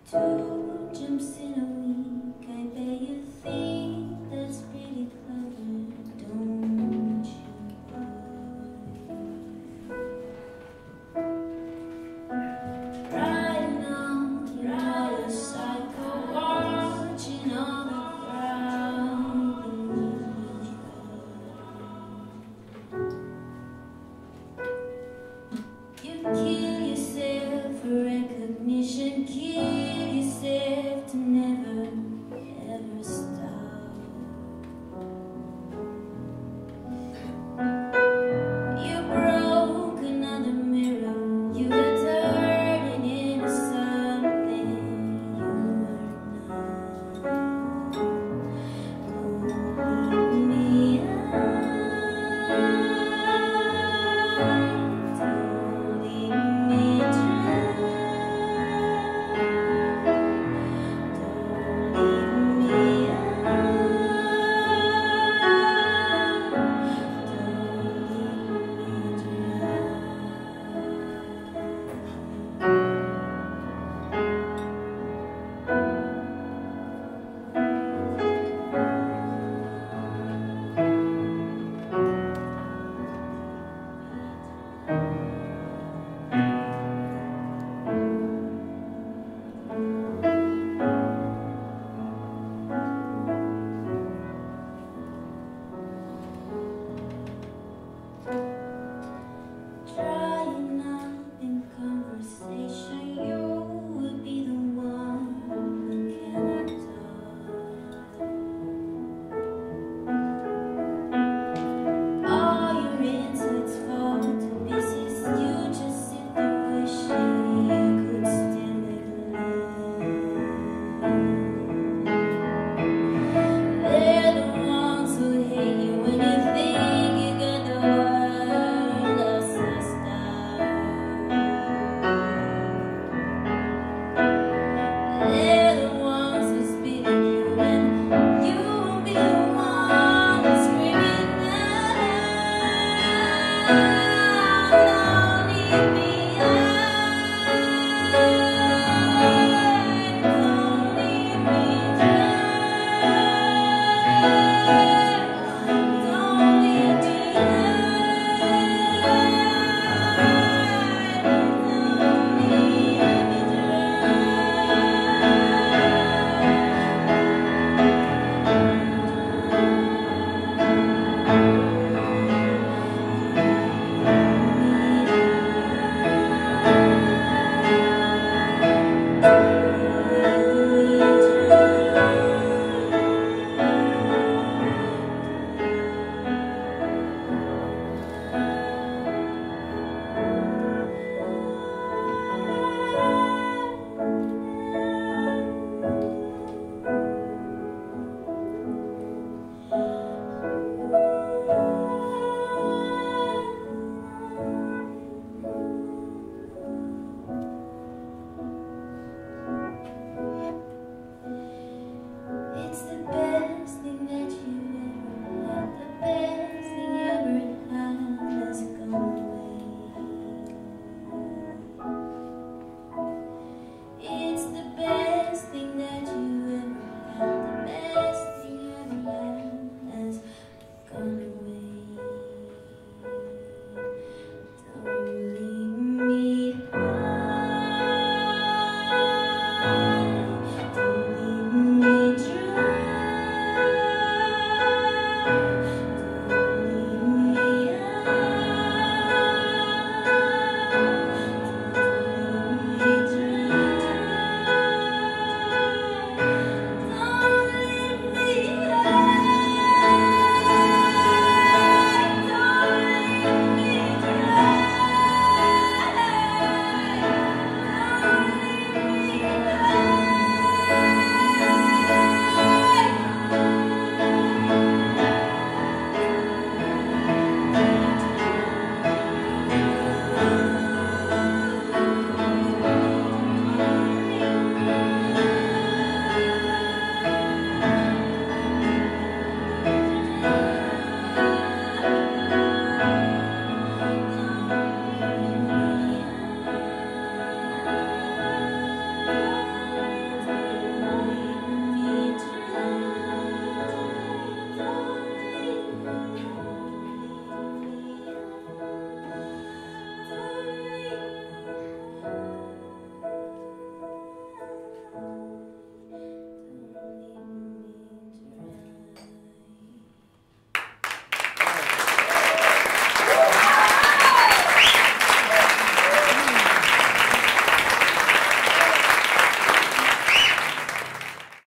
Two jumps in a week, I bet you think that's pretty clever, don't you, boy? Riding on your motorcycle, watching all the ground beneath you. You kill yourself for recognition, kill yourself to never, ever stop. You broke another mirror, you were turning into something you were not. Don't leave me out. Don't leave me dry. Trying up in conversation, you would be the one who cannot talk. All your insides fall to pieces, you just sit there wishing you could still live. They're the ones who hate you when you think you got the world all sussed out. They're the ones who spit at you when you won't be the one screaming out.